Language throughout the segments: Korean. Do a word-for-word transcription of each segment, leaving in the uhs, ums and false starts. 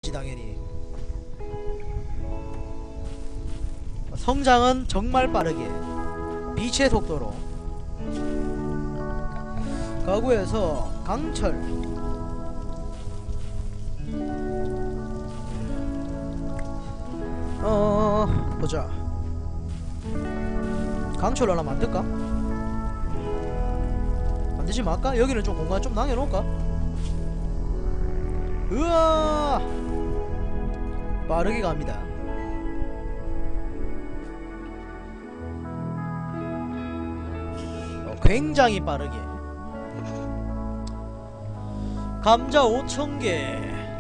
당연히. 성장은 정말 빠르게 빛의 속도로. 가구에서 강철. 어 보자. 강철 하나 만들까? 만들지 말까? 여기는 좀 공간 좀 남겨놓을까? 으아 빠르게 갑니다. 어, 굉장히 빠르게. 감자 오천 개.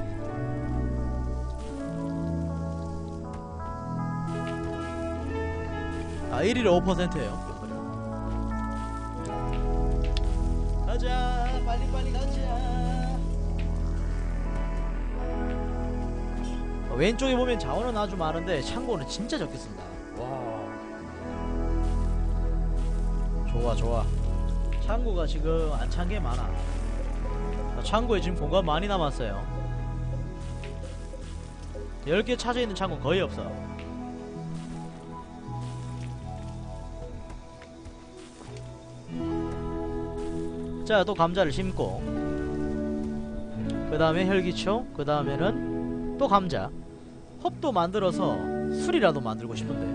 아 일일에 오 퍼센트에요 가자 빨리 빨리 가자. 어, 왼쪽에 보면 자원은 아주 많은데 창고는 진짜 적겠습니다. 와 좋아 좋아. 창고가 지금 안 찬 게 많아. 창고에 지금 공간 많이 남았어요. 열 개 차져있는 창고 거의 없어. 자 또 감자를 심고, 그 다음에 혈기초, 그 다음에는 또 감자. 헙도 만들어서 술이라도 만들고 싶은데.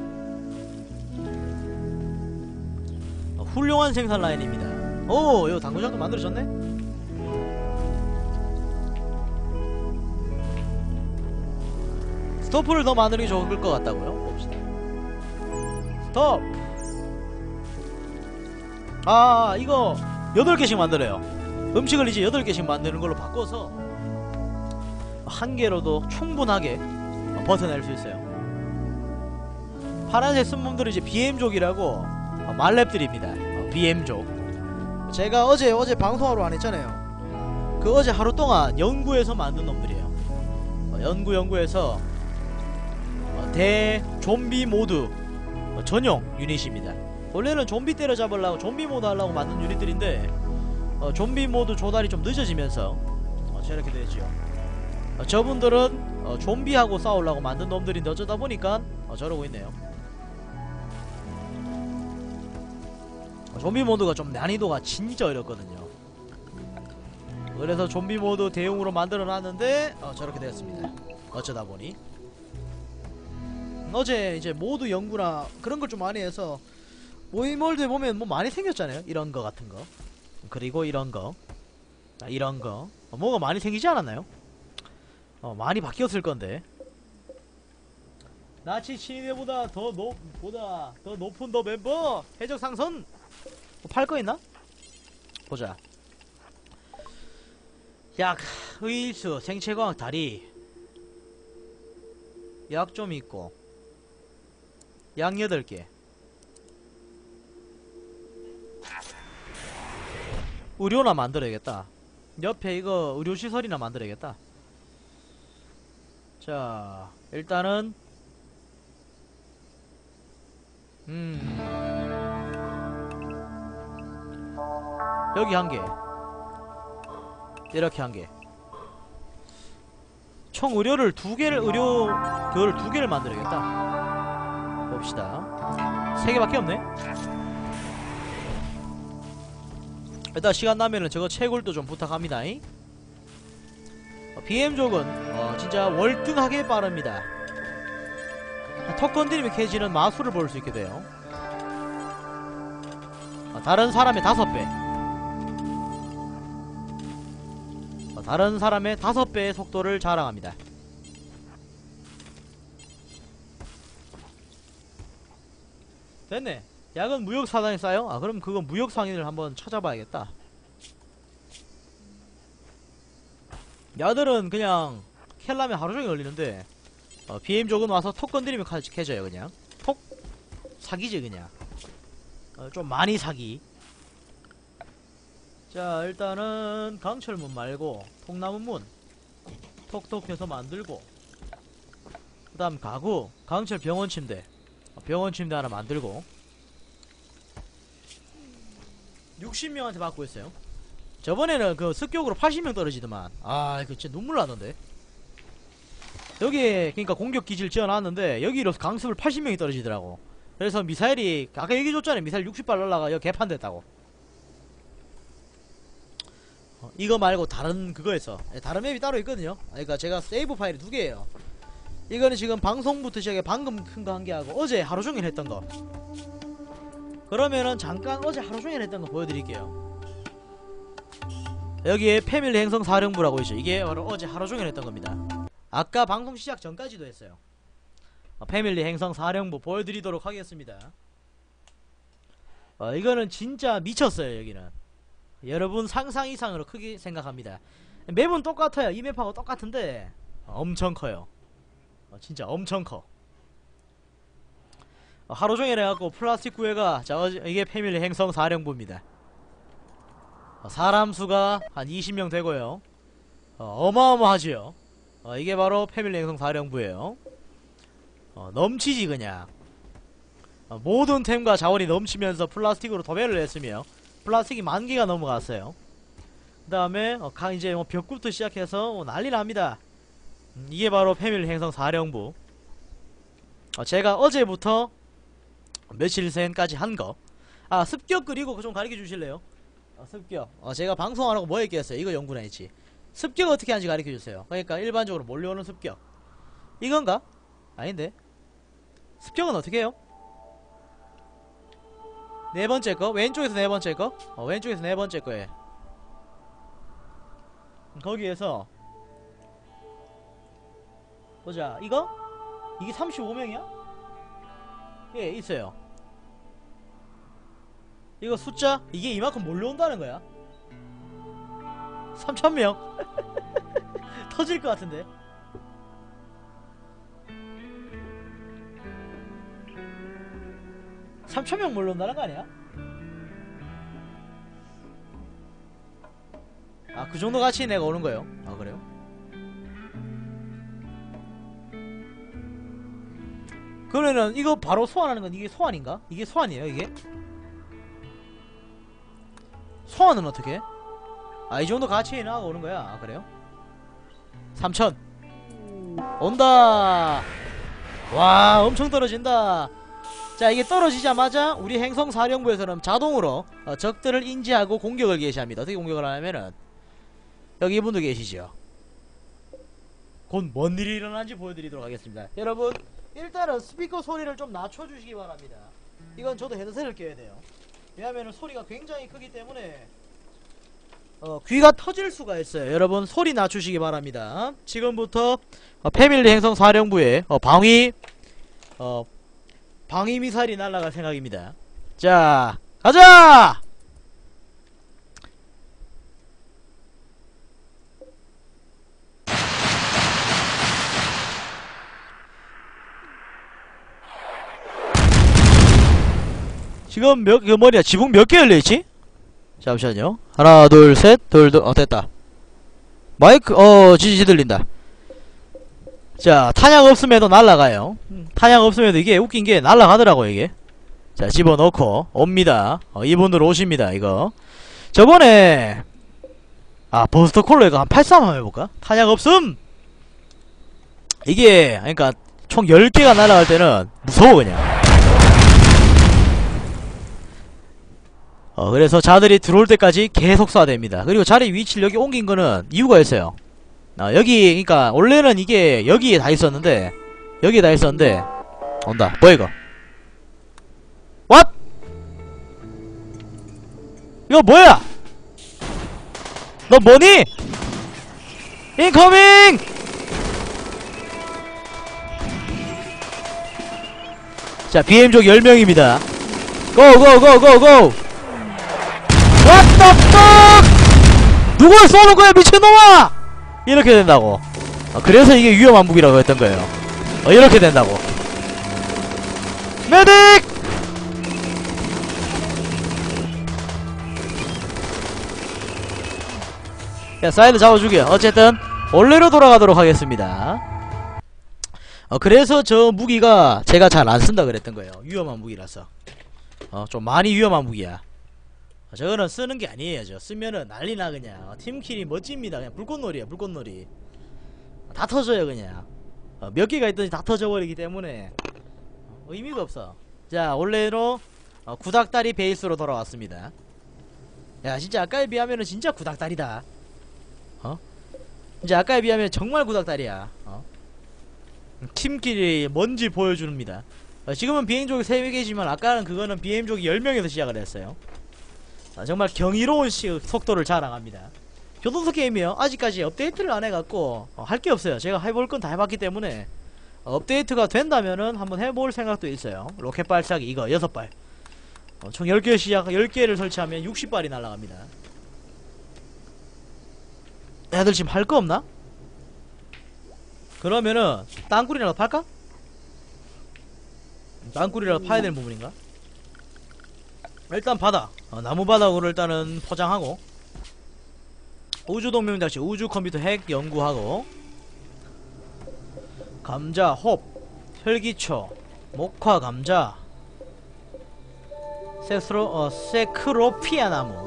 어, 훌륭한 생산 라인입니다. 오 이거 당구장도 만들어졌네. 스토프를 더 만들기 좋을 것 같다고요? 봅시다. 스톱! 아 이거 여덟 개씩 만들어요. 음식을 이제 여덟 개씩 만드는 걸로 바꿔서 한 개로도 충분하게 버텨낼 수 있어요. 파란색 쓴몸들은 이제 비엠족이라고 말렙들입니다. 비엠족. 제가 어제 어제 방송하러 안 했잖아요. 그 어제 하루 동안 연구해서 만든 놈들이에요. 연구 연구해서 대 좀비 모드 전용 유닛입니다. 원래는 좀비 때려잡으려고 좀비 모드 하려고 만든 유닛들인데 어, 좀비 모드 조달이 좀 늦어지면서 어, 저렇게 되지요. 어, 저분들은 어, 좀비하고 싸우려고 만든 놈들인데 어쩌다 보니까 어, 저러고 있네요. 어, 좀비 모드가 좀 난이도가 진짜 어렵거든요. 그래서 좀비 모드 대용으로 만들어 놨는데 어, 저렇게 되었습니다. 어쩌다 보니 어제 이제 모드 연구나 그런 걸 좀 많이 해서 모이몰드에 보면 뭐 많이 생겼잖아요. 이런 거 같은 거. 그리고 이런 거. 아, 이런 거. 어, 뭐가 많이 생기지 않았나요? 어, 많이 바뀌었을 건데. 나치 친위대보다 더 높, 보다 더 높은 더 멤버 해적 상선. 뭐 팔 거 있나? 보자. 약, 의일수, 생체과학 다리. 약 좀 있고. 약 여덟 개. 의료나 만들어야겠다. 옆에 이거 의료시설이나 만들어야겠다. 자 일단은 음 여기 한 개, 이렇게 한 개. 총 의료를 두 개를 의료 그걸 두 개를 만들어야겠다. 봅시다. 세 개밖에 없네. 일단 시간 나면은 저거 채굴도 좀 부탁합니다. 어, 비엠족은 어, 진짜 월등하게 빠릅니다. 턱 건드리면 캐지는 마술을 볼 수 있게 돼요. 어, 다른 사람의 다섯 배. 어, 다른 사람의 다섯 배의 속도를 자랑합니다. 됐네. 약은 무역사단에 싸요? 아 그럼 그건 무역상인을 한번 찾아봐야겠다. 야들은 그냥 캘라면 하루종일 걸리는데 어, 비엠족은 와서 톡 건드리면 캐져요. 그냥 톡 사기지 그냥. 어, 좀 많이 사기. 자 일단은 강철문 말고 통나무문 톡톡 해서 만들고, 그 다음 가구 강철 병원침대 어, 병원침대 하나 만들고. 육십 명한테 받고 있어요. 저번에는 그 습격으로 팔십 명 떨어지더만. 아 이거 진짜 눈물 나던데. 여기에 그니까 공격 기지를 지어놨는데 여기로 강습을 팔십 명이 떨어지더라고. 그래서 미사일이 아까 얘기 줬잖아요. 미사일 육십 발 날라가 여기 개판됐다고. 어, 이거 말고 다른 그거에서 다른 맵이 따로 있거든요. 그러니까 제가 세이브 파일이 두 개예요. 이거는 지금 방송부터 시작해 방금 큰 거 한 개 하고 어제 하루 종일 했던 거. 그러면은 잠깐 어제 하루 종일 했던 거 보여드릴게요. 여기에 패밀리 행성 사령부라고 있죠. 이게 바로 어제 하루 종일 했던 겁니다. 아까 방송 시작 전까지도 했어요. 어, 패밀리 행성 사령부 보여드리도록 하겠습니다. 어, 이거는 진짜 미쳤어요. 여기는 여러분 상상 이상으로 크게 생각합니다. 맵은 똑같아요. 이 맵하고 똑같은데 어, 엄청 커요. 어, 진짜 엄청 커. 어, 하루종일 해갖고 플라스틱 구해가 자 어제 이게 패밀리 행성 사령부입니다. 어, 사람 수가 한 이십 명 되고요. 어, 어마어마하지요. 어, 이게 바로 패밀리 행성 사령부예요. 어, 넘치지 그냥. 어, 모든 템과 자원이 넘치면서 플라스틱으로 도배를 했으며 플라스틱이 만 개가 넘어갔어요. 그 다음에 어, 가 이제 뭐 벽구부터 시작해서 뭐 난리 납니다. 음, 이게 바로 패밀리 행성 사령부. 어, 제가 어제부터 며칠 전까지 한 거. 아 습격 그리고 그거 좀 가르쳐 주실래요? 어, 습격. 어, 제가 방송 안 하고 뭐 했겠어요? 이거 연구나 했지. 습격 어떻게 하는지 가르쳐 주세요. 그러니까 일반적으로 몰려오는 습격. 이건가? 아닌데. 습격은 어떻게 해요? 네 번째 거? 왼쪽에서 네 번째 거? 어, 왼쪽에서 네 번째 거에. 거기에서 보자. 이거? 이게 삼십오 명이야? 예, 있어요. 이거 숫자? 이게 이만큼 몰려온다는 거야? 삼천 명? 터질 것 같은데? 삼천 명 몰려온다는 거 아니야? 아, 그 정도 가치 내가 오는 거예요? 아, 그래요? 그러면은 이거 바로 소환하는 건 이게 소환인가? 이게 소환이에요, 이게? 소환은 어떻게 해? 아, 이 정도 가치에 나가 오는 거야. 아, 그래요? 삼천 온다. 와, 엄청 떨어진다. 자, 이게 떨어지자마자 우리 행성사령부에서는 자동으로 어, 적들을 인지하고 공격을 개시합니다. 어떻게 공격을 하냐면은 여기 이분도 계시죠. 곧 뭔 일이 일어난지 보여드리도록 하겠습니다. 여러분 일단은 스피커 소리를 좀 낮춰주시기 바랍니다. 이건 저도 헤드셋을 껴야 돼요. 왜냐면은 소리가 굉장히 크기 때문에 어, 귀가 터질 수가 있어요. 여러분 소리 낮추시기 바랍니다. 지금부터 어, 패밀리 행성 사령부의 어, 방위 어, 방위 미사일이 날아갈 생각입니다. 자, 가자! 지금 몇, 그 뭐냐, 지붕 몇 개 열려있지? 잠시만요. 하나, 둘, 셋, 둘, 둘, 어, 됐다. 마이크, 어, 지지 들린다. 자, 탄약 없음에도 날라가요. 음, 탄약 없음에도 이게 웃긴 게 날라가더라고, 이게. 자, 집어넣고, 옵니다. 어, 이분들 오십니다, 이거. 저번에, 아, 버스터 콜로 이거 한 팔십삼 한번 해볼까? 탄약 없음! 이게, 그니까, 총 열 개가 날아갈 때는 무서워, 그냥. 어, 그래서 자들이 들어올 때까지 계속 쏴야 됩니다. 그리고 자리 위치를 여기 옮긴 거는 이유가 있어요. 어, 여기, 그니까, 원래는 이게 여기에 다 있었는데, 여기에 다 있었는데, 온다. 뭐야, 이거? What? 이거 뭐야? 너 뭐니? 인커밍! 자, 비엠족 열 명입니다. 고, 고, 고, 고, 고! What the fuck! 누굴 쏘는 거야, 미친놈아! 이렇게 된다고. 어, 그래서 이게 위험한 무기라고 했던 거예요. 어, 이렇게 된다고. 메딕! 야, 사이드 잡아주게. 어쨌든 원래로 돌아가도록 하겠습니다. 어, 그래서 저 무기가 제가 잘 안쓴다 그랬던 거예요. 위험한 무기라서. 어, 좀 많이 위험한 무기야. 어, 저거는 쓰는게 아니에요. 저 쓰면은 난리나 그냥. 어, 팀킬이 멋집니다. 그냥 불꽃놀이야, 불꽃놀이. 다 터져요 그냥. 어, 몇 개가 있든지 다 터져버리기 때문에 의미가 없어. 자, 원래로 어, 구닥다리 베이스로 돌아왔습니다. 야, 진짜 아까에 비하면은 진짜 구닥다리다. 어? 이제 아까에 비하면 정말 구닥다리야. 어? 팀끼리 뭔지 보여줍니다. 어, 지금은 비행족이 세 개지만 아까는 그거는 비행족이 열 명에서 시작을 했어요. 어, 정말 경이로운 시, 속도를 자랑합니다. 교도소 게임이요. 아직까지 업데이트를 안 해갖고 어, 할 게 없어요. 제가 해볼 건 다 해봤기 때문에 어, 업데이트가 된다면은 한번 해볼 생각도 있어요. 로켓 발사기 이거 여섯 발. 어, 총 열 개 시작, 열 개를 설치하면 육십 발이 날아갑니다. 애들 지금 할 거 없나? 그러면은 땅굴이라도 팔까? 땅굴이라도 파야 되는 부분인가? 일단 바닥 어, 나무 바닥으로 일단은 포장하고 우주동명장치 우주 컴퓨터 핵 연구하고 감자, 홉, 혈기초, 목화 감자, 세스로, 어, 세크로피아 나무.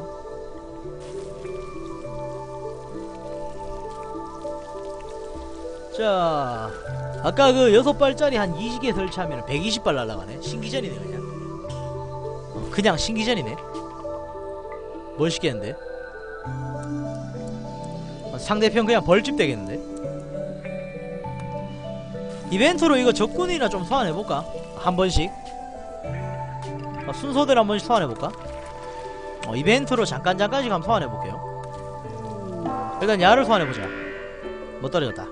자, 아까 그 여섯 발짜리 한 이십 개 설치하면 백이십 발 날라가네. 신기전이네 그냥. 어, 그냥 신기전이네. 멋있겠는데? 어, 상대편 그냥 벌집 되겠는데? 이벤트로 이거 적군이나 좀 소환해볼까? 한 번씩 어, 순서대로 한 번씩 소환해볼까? 어, 이벤트로 잠깐 잠깐씩 한번 소환해볼게요. 일단 야를 소환해보자. 못 떨어졌다.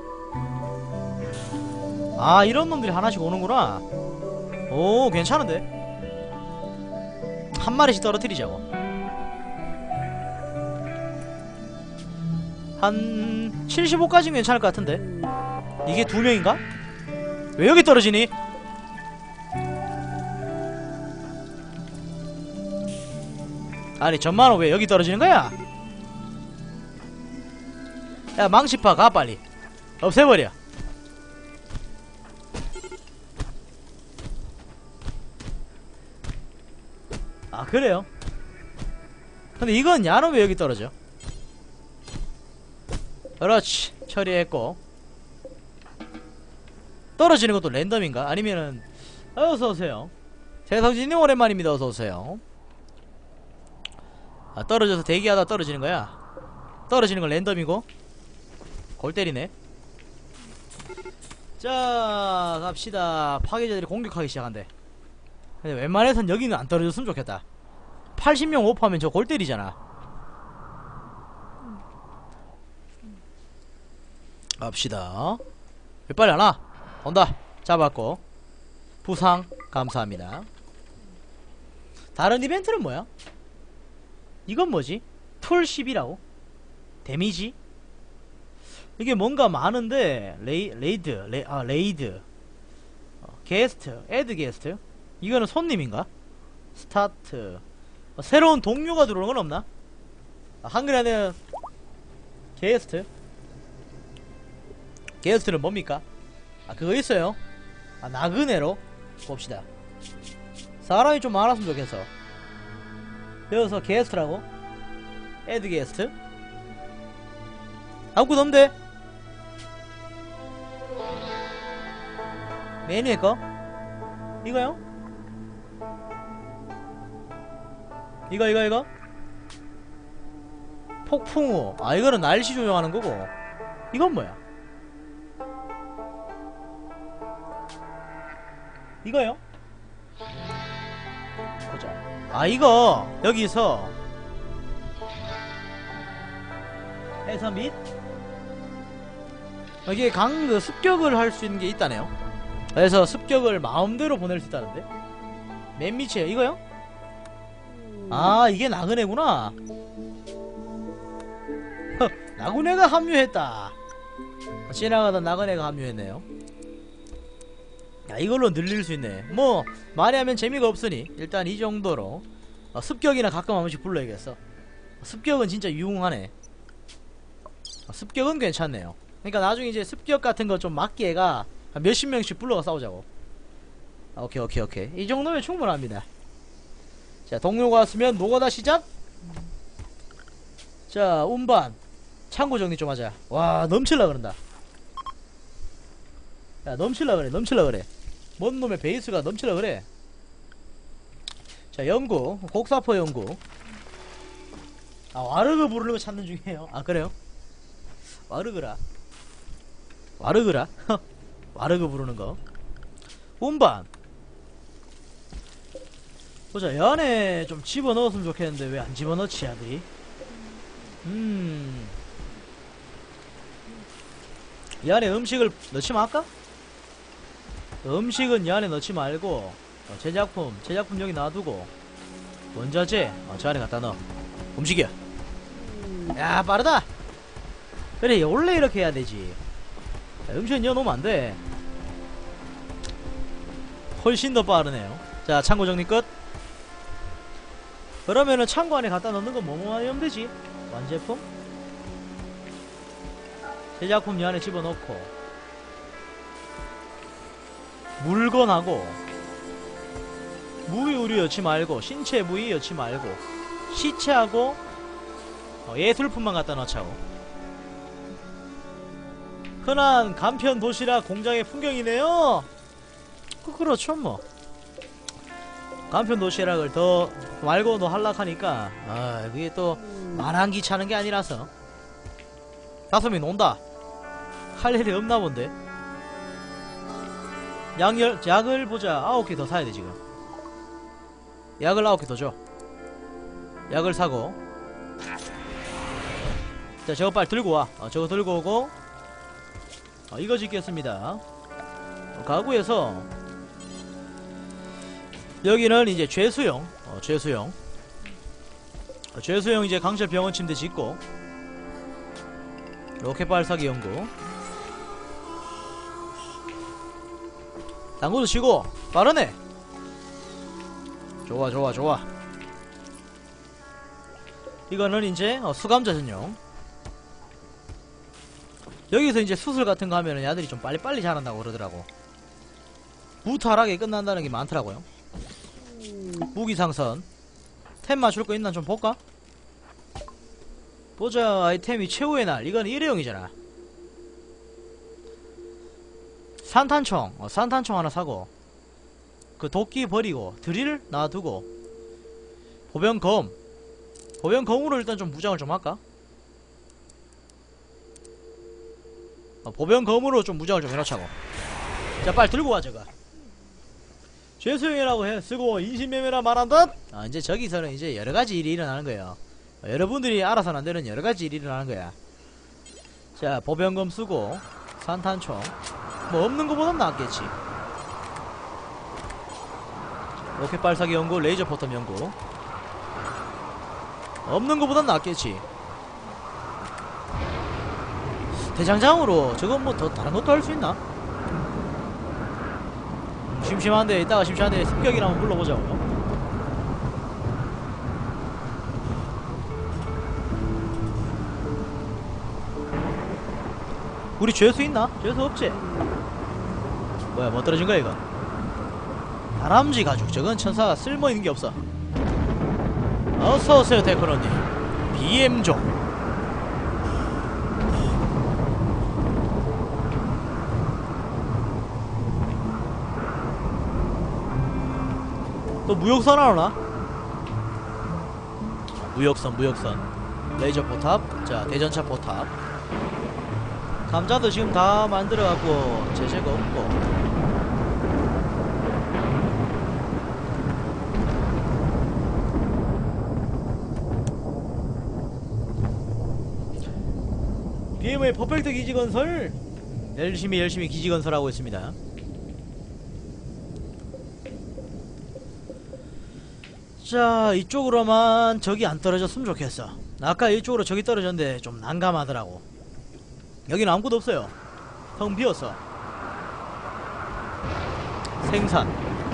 아, 이런 놈들이 하나씩 오는구나. 오, 괜찮은데? 한 마리씩 떨어뜨리자고. 한 칠십오까지는 괜찮을 것 같은데. 이게 두 명인가? 왜 여기 떨어지니? 아니 전만호 왜 여기 떨어지는 거야? 야, 망치파 가 빨리. 없애버려. 아, 그래요? 근데 이건 야는 왜 여기 떨어져? 그렇지, 처리했고. 떨어지는 것도 랜덤인가? 아니면은 어서오세요. 재성진님 오랜만입니다. 어서오세요. 아, 떨어져서 대기하다 떨어지는 거야. 떨어지는 건 랜덤이고. 골 때리네. 자, 갑시다. 파괴자들이 공격하기 시작한대. 근데 웬만해선 여기는 안 떨어졌으면 좋겠다. 팔십 명 오프하면 저 골 때리잖아. 갑시다. 왜 빨리 안 와? 온다. 잡았고. 부상 감사합니다. 다른 이벤트는 뭐야? 이건 뭐지? 툴 십이라고? 데미지? 이게 뭔가 많은데 레이, 레이드 레, 아 레이드 어, 게스트 애드 게스트 이거는 손님인가? 스타트 어, 새로운 동료가 들어오는 건 없나? 아, 한글에는 게스트 게스트는 뭡니까? 아, 그거 있어요. 아, 나그네로 봅시다. 사람이 좀 많았으면 좋겠어. 여기서 게스트라고? 애드 게스트? 아무것도 없는데? 메뉴에 거? 이거요? 이거 이거 이거? 폭풍우. 아, 이거는 날씨 조정하는 거고. 이건 뭐야? 이거요? 보자. 아, 이거 여기서 해서 및 이게 강 그 습격을 할 수 있는 게 있다네요. 그래서 습격을 마음대로 보낼 수 있다는데. 맨 밑에 이거요? 아, 이게 나그네구나. 나그네가 합류했다. 지나가던 나그네가 합류했네요. 야, 이걸로 늘릴 수 있네. 뭐 많이 하면 재미가 없으니 일단 이 정도로 어, 습격이나 가끔 한 번씩 불러야겠어. 습격은 진짜 유용하네. 어, 습격은 괜찮네요. 그러니까 나중에 이제 습격 같은 거 좀 막기에가 몇십 명씩 불러가 싸우자고. 아, 오케이 오케이 오케이. 이 정도면 충분합니다. 자, 동료가 왔으면 노가다 시작. 자, 운반 창고 정리 좀 하자. 와, 넘칠라 그런다. 야 넘칠라 그래 넘칠라 그래. 뭔 놈의 베이스가 넘칠라 그래. 자 연구 곡사포 연구. 아 와르그 부르는 거 찾는 중이에요. 아 그래요? 와르그라 와르그라 와르그 부르는 거. 운반 보자. 이 안에 좀 집어넣었으면 좋겠는데 왜 안 집어넣지 아들이? 음. 이 안에 음식을 넣지 말까? 음식은 이 안에 넣지 말고 어, 제작품 제작품 여기 놔두고 원자재 어, 저 안에 갖다 넣어. 음식이야. 야 빠르다. 그래 원래 이렇게 해야 되지. 야, 음식은 넣어놓으면 안돼. 훨씬 더 빠르네요. 자 창고 정리 끝. 그러면은 창고 안에 갖다 넣는 건 뭐뭐 하면 되지? 완제품? 제작품 이 안에 집어넣고 물건하고 무의 의류 넣지 말고 신체 부위 넣지 말고 시체하고 어, 예술품만 갖다 넣자고. 흔한 간편 도시락 공장의 풍경이네요. 그, 그렇죠 뭐. 간편 도시락을 더 말고 너 할락하니까 아 그게 또 말한 귀찮은 게 아니라서. 다솜이 논다. 할 일이 없나 본데. 양열 약을 보자. 아홉 개 더 사야 돼 지금. 약을 아홉 개 더 줘. 약을 사고. 자 저거 빨리 들고 와. 어, 저거 들고 오고. 어, 이거 짓겠습니다. 어, 가구에서 여기는 이제 죄수용. 어, 죄수용. 어, 죄수용 이제 강철 병원 침대 짓고. 로켓 발사기 연구. 당구도 치고 빠르네. 좋아 좋아 좋아. 이거는 이제 어, 수감자 전용. 여기서 이제 수술 같은 거 하면은 야들이 좀 빨리빨리 자란다고 그러더라고. 무탈하게 끝난다는 게 많더라고요. 무기상선. 템 맞출 거 있나 좀 볼까? 보자. 아이템이 최후의 날. 이건 일회용이잖아. 산탄총. 어, 산탄총 하나 사고. 그 도끼 버리고 드릴 놔두고. 보병검. 보병검으로 일단 좀 무장을 좀 할까? 어, 보병검으로 좀 무장을 좀 해놓자고. 자 빨리 들고 와 저거. 죄수용이라고 해 쓰고 인신매매라 말한다. 아 이제 저기서는 이제 여러가지 일이 일어나는 거예요. 어, 여러분들이 알아서는 안 되는 여러가지 일이 일어나는 거야. 자 보병검 쓰고 산탄총. 뭐 없는 거보단 낫겠지. 로켓 발사기 연구, 레이저 포텀 연구. 없는 거보단 낫겠지. 대장장으로 저건 뭐 더 다른 것도 할 수 있나? 음, 심심한데 이따가 심심한데 습격이나 한번 불러보자고요. 우리 죄수 있나? 죄수 없지? 뭐야 뭐 떨어진 거야 이거? 다람쥐 가죽. 저건 천사가 쓸모있는 게 없어. 어서오세요 데코로님. 비엠종. 또 무역선 하나? 무역선 무역선. 레이저 포탑. 자 대전차 포탑. 감자도 지금 다 만들어갖고 제재가 없고. 비엠의 퍼펙트 기지건설. 열심히 열심히 기지건설하고 있습니다. 자 이쪽으로만 적이 안 떨어졌으면 좋겠어. 아까 이쪽으로 적이 떨어졌는데 좀 난감하더라고. 여기는 아무것도 없어요. 텅 비었어. 생산.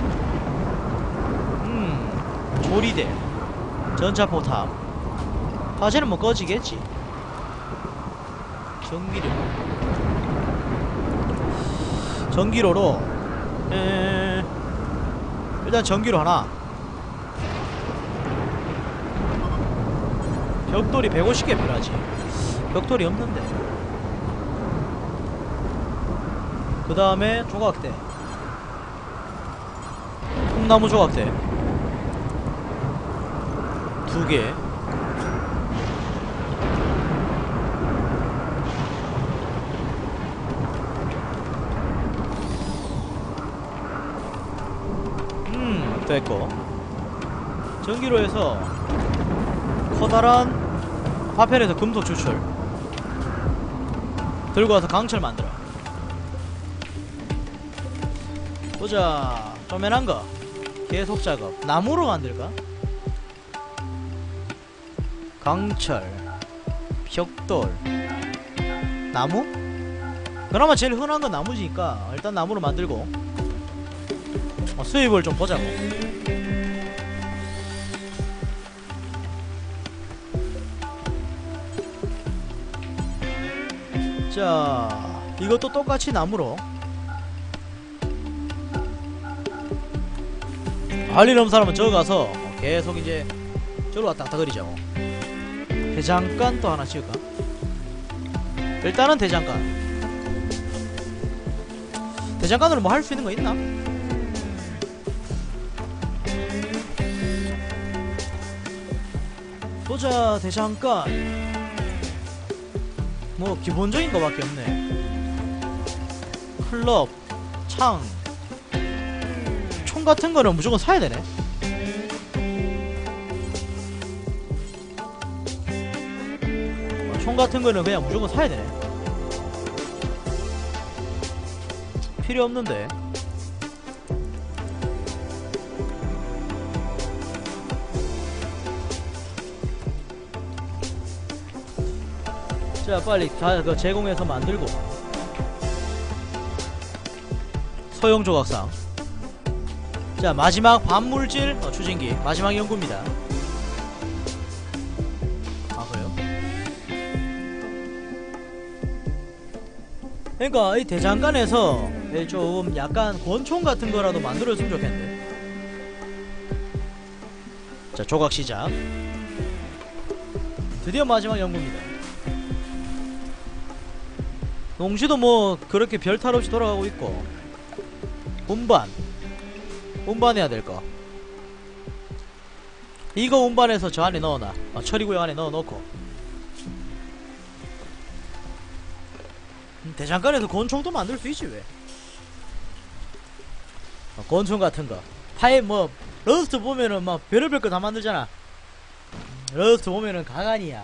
음 조리대. 전차포탑. 화재는 뭐 꺼지겠지. 전기료. 전기로로 에... 일단 전기로 하나. 벽돌이 백오십 개 필요하지. 벽돌이 없는데. 그 다음에 조각대, 통나무 조각대 두개, 음 됐고, 전기로 해서 커다란 파편에서 금속 추출 들고 와서 강철 만들어 보자. 쪼매난거 계속 작업. 나무로 만들까? 강철, 벽돌, 나무? 그나마 제일 흔한건 나무지니까 일단 나무로 만들고 어, 수입을 좀 보자고. 자, 이것도 똑같이 나무로. 할 일 없는 사람은 저기 가서 계속 이제 저로 왔다 갔다 거리자고. 대장간 또 하나 지을까? 일단은 대장간. 대장간으로 뭐 할 수 있는 거 있나? 보자. 대장간 뭐 기본적인 거밖에 없네. 클럽, 창, 총 같은 거는 무조건 사야 되네. 어, 총 같은 거는 그냥 무조건 사야 되네. 필요 없는데. 자, 빨리 다 그 제공해서 만들고. 소형 조각상. 자, 마지막 반물질 어, 추진기 마지막 연구입니다. 아, 그래요? 그러니까 이 대장간에서 좀 약간 권총 같은 거라도 만들어주면 좋겠는데. 자, 조각 시작. 드디어 마지막 연구입니다. 농지도 뭐 그렇게 별탈 없이 돌아가고 있고. 운반 운반해야 될거 이거 운반해서 저 안에 넣어놔. 어, 처리구역 안에 넣어놓고. 음, 대장간에서 권총도 만들 수 있지 왜. 어, 권총 같은거 파이 뭐 러스트 보면은 막 별의별 거 다 만들잖아. 러스트 보면은 가관이야.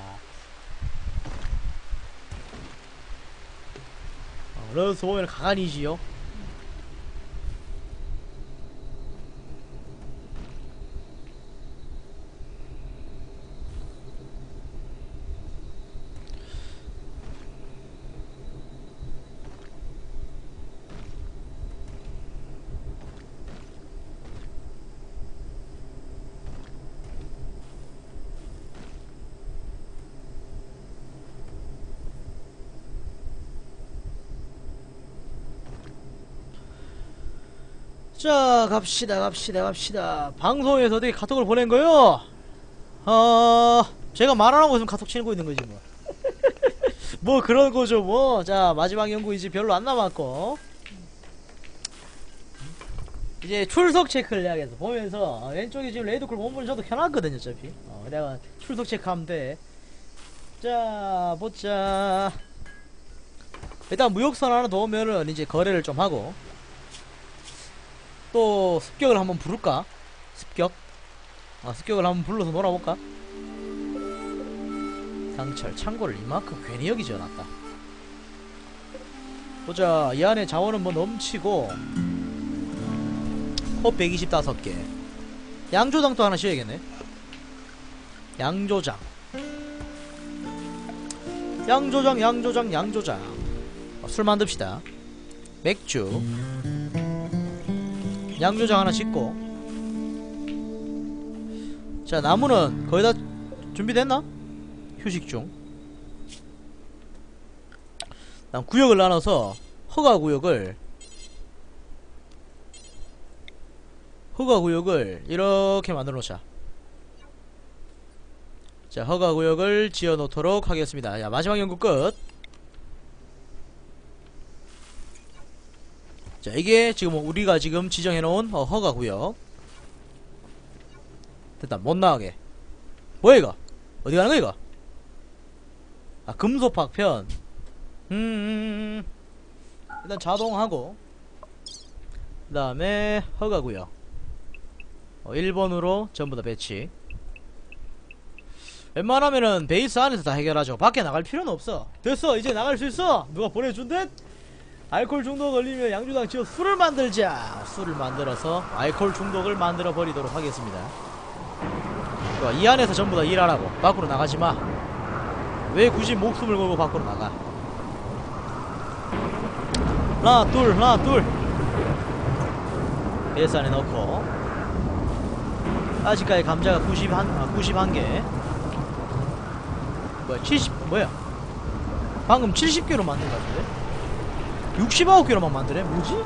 어, 러스트 보면은 가관이지요. 자, 갑시다 갑시다 갑시다. 방송에서 어떻게 카톡을 보낸거요? 어... 제가 말 안하고 있으면 카톡 치고 있는거지 뭐. 뭐 그런거죠 뭐. 자, 마지막 연구 이제 별로 안 남았고 이제 출석 체크를 해야겠어. 보면서 어, 왼쪽에 지금 레이드콜 본분 저도 켜놨거든요 어차피. 어, 내가 출석 체크하면 돼. 자, 보자. 일단 무역선 하나 더 오면은 이제 거래를 좀 하고 또 습격을 한번 부를까? 습격? 아, 습격을 한번 불러서 놀아볼까? 상철 창고를 이만큼 괜히 여기 지어놨다. 보자. 이 안에 자원은 뭐 넘치고 홉 백이십오 개. 양조장도 하나 지어야겠네. 양조장 양조장 양조장 양조장. 어, 술 만듭시다. 맥주 양조장 하나 짓고. 자, 나무는 거의 다 준비됐나? 휴식 중. 난 구역을 나눠서 허가 구역을 허가 구역을 이렇게 만들어 놓자. 자, 허가 구역을 지어 놓도록 하겠습니다. 야, 마지막 연구 끝. 자, 이게 지금 우리가 지금 지정해놓은 어, 허가구역. 됐다. 못나가게. 뭐야 이거? 어디 가는 거야 이거? 아, 금소팍편. 음, 음, 음. 일단 자동하고 그 다음에 허가구역. 어, 일 번으로 전부 다 배치. 웬만하면은 베이스 안에서 다 해결하죠. 밖에 나갈 필요는 없어. 됐어, 이제 나갈 수 있어. 누가 보내준 듯? 알코올 중독 걸리면 양주당 지어 술을 만들자. 술을 만들어서 알코올 중독을 만들어 버리도록 하겠습니다. 좋아, 이 안에서 전부 다 일하라고. 밖으로 나가지마. 왜 굳이 목숨을 걸고 밖으로 나가? 하나 둘 하나 둘. 베이스 안에 넣고. 아직까지 감자가 구십일, 아, 구십일 개. 뭐야 칠십 뭐야 방금 칠십 개로 만든 것 같은데? 육십구 개로만 만드네? 뭐지?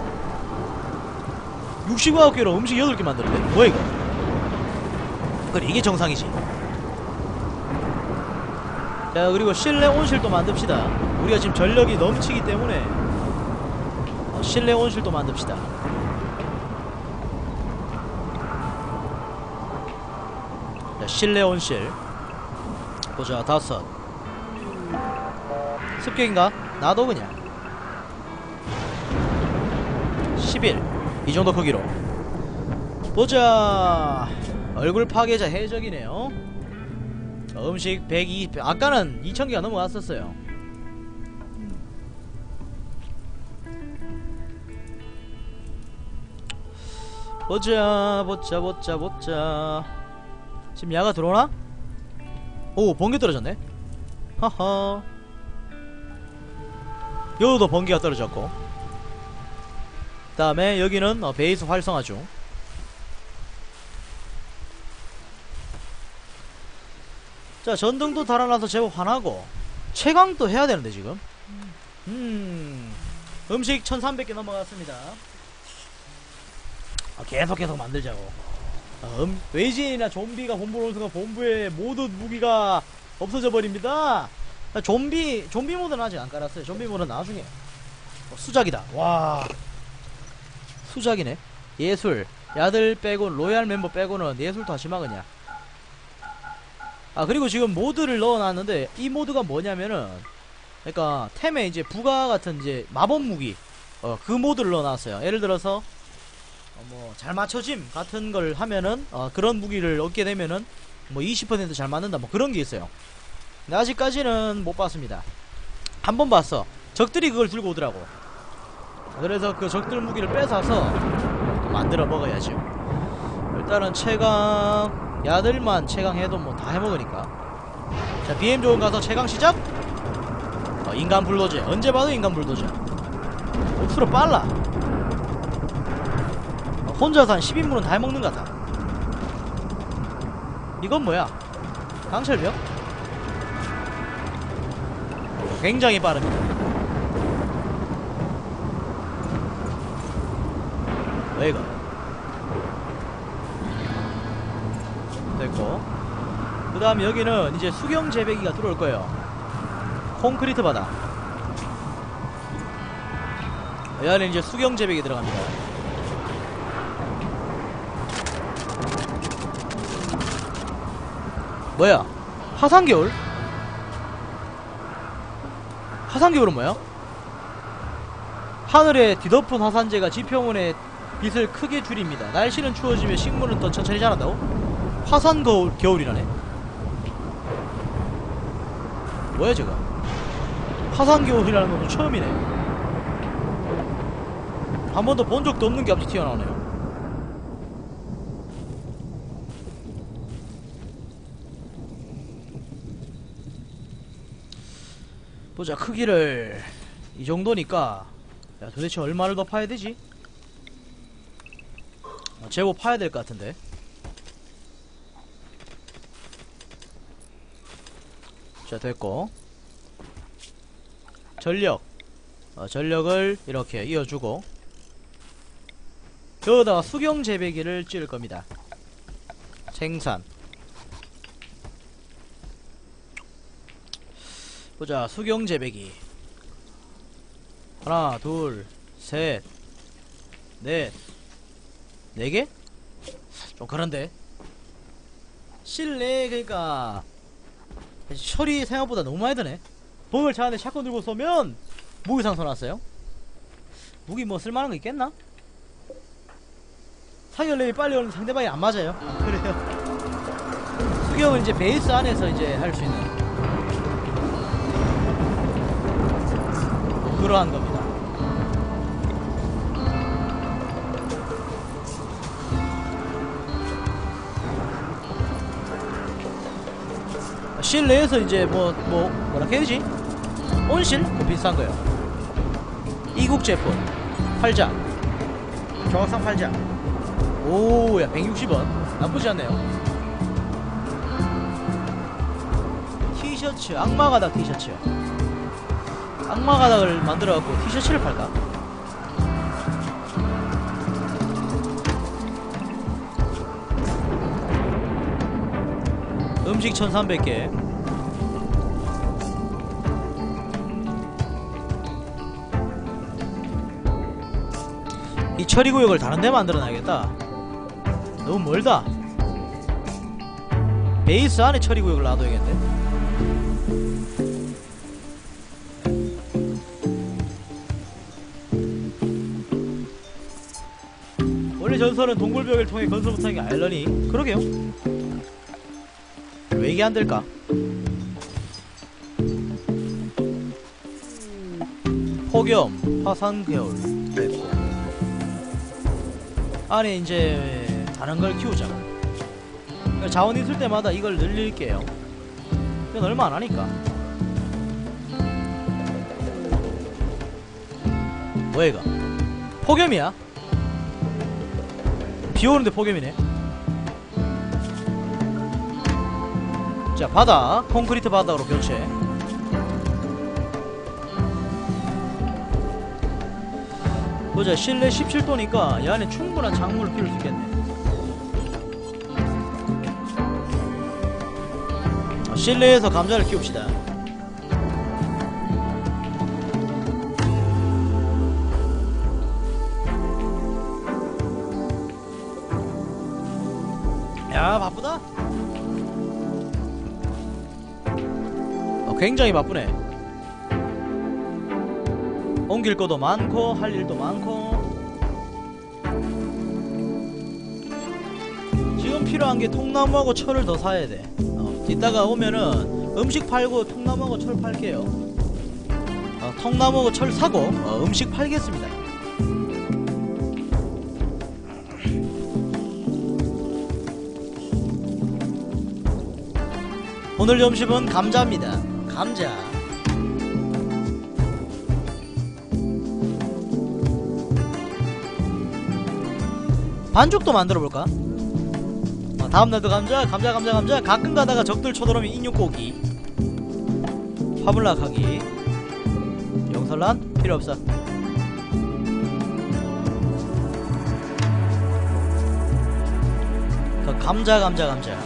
육십구 개로 음식 여덟 개 만드는데? 뭐야 이거? 그래, 이게 정상이지. 자, 그리고 실내 온실도 만듭시다. 우리가 지금 전력이 넘치기 때문에 어, 실내 온실도 만듭시다. 자, 실내 온실 보자. 다섯. 습격인가? 나도 그냥 십일. 이 정도 크기로 보자. 얼굴 파괴자 해적이네요. 어, 음식 백이. 아까는 이천 개가 넘어갔었어요. 보자 보자 보자 보자. 지금 야가 들어오나? 오, 번개 떨어졌네. 하하. 여기도 번개가 떨어졌고. 그 다음에 여기는 어, 베이스 활성화 중. 자, 전등도 달아나서 제법 환하고. 채광도 해야 되는데 지금. 음 음식 천삼백 개 넘어갔습니다. 아, 계속 계속 만들자고. 어, 음, 외지인이나 좀비가 본부로 온 순간 본부의 모든 무기가 없어져 버립니다. 아, 좀비 좀비 모드는 아직 안 깔았어요. 좀비 모드는 나중에. 어, 수작이다. 와, 수작이네. 예술. 야들 빼고 로얄 멤버 빼고는 예술도 하시마 그냥. 아, 그리고 지금 모드를 넣어놨는데 이 모드가 뭐냐면은, 그러니까 템에 이제 부가 같은 이제 마법 무기, 어, 그 모드를 넣어놨어요. 예를 들어서 어, 뭐 잘 맞춰짐 같은 걸 하면은 어, 그런 무기를 얻게 되면은 뭐 이십 퍼센트 잘 맞는다, 뭐 그런 게 있어요. 근데 아직까지는 못 봤습니다. 한 번 봤어. 적들이 그걸 들고 오더라고. 그래서 그 적들 무기를 뺏어서 만들어 먹어야죠. 일단은 채광, 야들만 채광해도 뭐 다 해먹으니까. 자, 비엠 조금 가서 채광 시작. 어, 인간 불도저. 언제 봐도 인간 불도저. 옥수로 빨라. 어, 혼자서 한 십 인분은 다 해먹는 것 같아. 이건 뭐야? 강철벽? 굉장히 빠릅니다. 왜 이거? 됐고, 그 다음 여기는 이제 수경 재배기가 들어올 거예요. 콘크리트 바다. 이 안에 이제 수경 재배기 들어갑니다. 뭐야? 화산겨울? 화산겨울은 뭐야? 하늘에 뒤덮은 화산재가 지표면의 빛을 크게 줄입니다. 날씨는 추워지며 식물은 더 천천히 자란다고? 화산겨울, 겨울이라네? 뭐야 저거? 화산겨울이라는 것도 처음이네. 한 번도 본 적도 없는 게 갑자기 튀어나오네요. 보자. 크기를 이 정도니까, 야, 도대체 얼마를 더 파야 되지? 아, 제법 파야 될 것 같은데. 자, 됐고, 전력, 어, 전력을 이렇게 이어주고, 여기다가 수경 재배기를 찌를 겁니다. 생산. 보자. 수경 재배기 하나 둘 셋 넷, 네 개? 좀 그런데 실내 그니까 철이 생각보다 너무 많이 드네. 돈을 차는데 샷건 들고 쏘면 무기 상처 났어요. 무기 뭐 쓸만한 거 있겠나? 사격력이 빨리 오는 상대방이 안 맞아요. 아, 그래요. 수경은 이제 베이스 안에서 이제 할 수 있는 그러한 겁니다. 실내에서 이제 뭐, 뭐, 뭐라 해야 되지? 온실? 뭐 비슷한 거예요. 이국 제품. 팔자. 정확상 팔자. 오, 야, 백육십 원. 나쁘지 않네요. 티셔츠. 악마가닥 티셔츠. 악마가닥을 만들어갖고 티셔츠를 팔까? 음식 천삼백 개. 이 처리구역을 다른데 만들어놔야겠다. 너무 멀다. 베이스 안에 처리구역을 놔둬야겠는데. 원래 전설은 동굴벽을 통해 건설 못하는 게 아일러니. 그러게요. 왜 이게 안될까? 폭염, 화산개울 됐고 안에 이제 다른 걸 키우자고. 자원 있을 때마다 이걸 늘릴게요. 이건 얼마 안 하니까. 뭐야 이거? 폭염이야? 비 오는데 폭염이네. 자, 바닥 콘크리트 바닥으로 교체. 보자. 실내 십칠 도니까 이 안에 충분한 작물을 키울 수 있겠네. 어, 실내에서 감자를 키웁시다. 야, 바쁘다. 굉장히 바쁘네. 옮길 것도 많고 할 일도 많고. 지금 필요한 게 통나무하고 철을 더 사야 돼. 어, 이따가 오면은 음식 팔고 통나무하고 철 팔게요. 어, 통나무하고 철 사고 어, 음식 팔겠습니다. 오늘 점심은 감자입니다. 감자. 반죽도 만들어볼까? 어, 다음날도 감자 감자 감자 감자. 가끔 가다가 적들 쳐들어오면 인육고기. 화물락하기. 용설란 필요없어. 그 감자 감자 감자.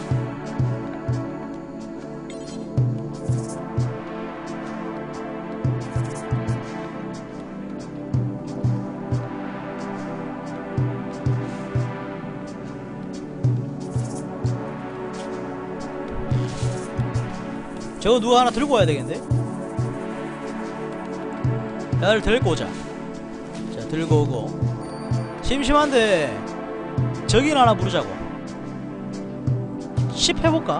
저거 누가 하나 들고 와야 되겠는데? 야를 들고 오자. 자, 들고 오고. 심심한데 저기는 하나 부르자고. 십 해볼까?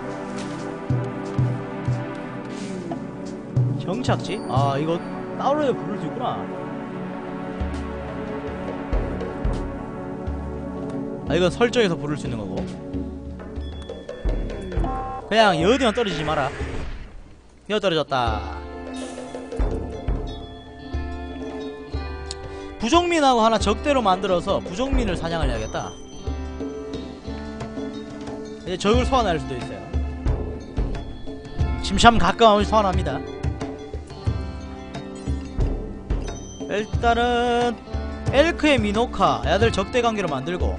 정착지? 아, 이거 따로 부를 수 있구나. 아, 이건 설정해서 부를 수 있는 거고. 그냥 여디만 떨어지지 마라. 여 떨어졌다. 부족민하고 하나 적대로 만들어서 부족민을 사냥을 해야겠다. 이제 적을 소환할 수도 있어요. 침참 가끔 한번 소환합니다. 일단은 엘크의 미노카 야들 적대 관계로 만들고,